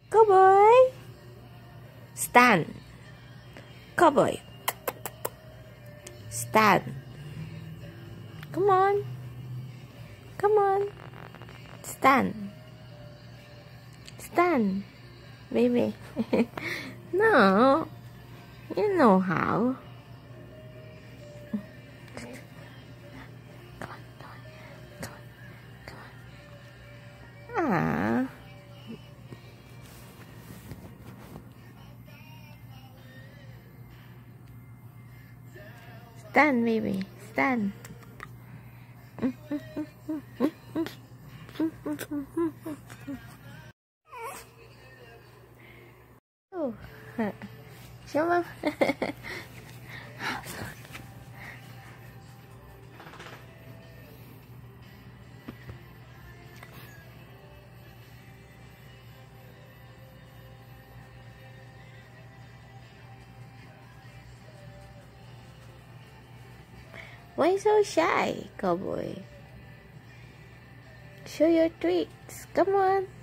Cowboy. Stand. Cowboy. Stand. Come on. Come on. Stand. Stand, baby. No. You know how. Come on, come on, come on, come on. Ah. Stand, baby. Stand. Oh, show mom. Why so shy, Cowboy? Show your tricks. Come on.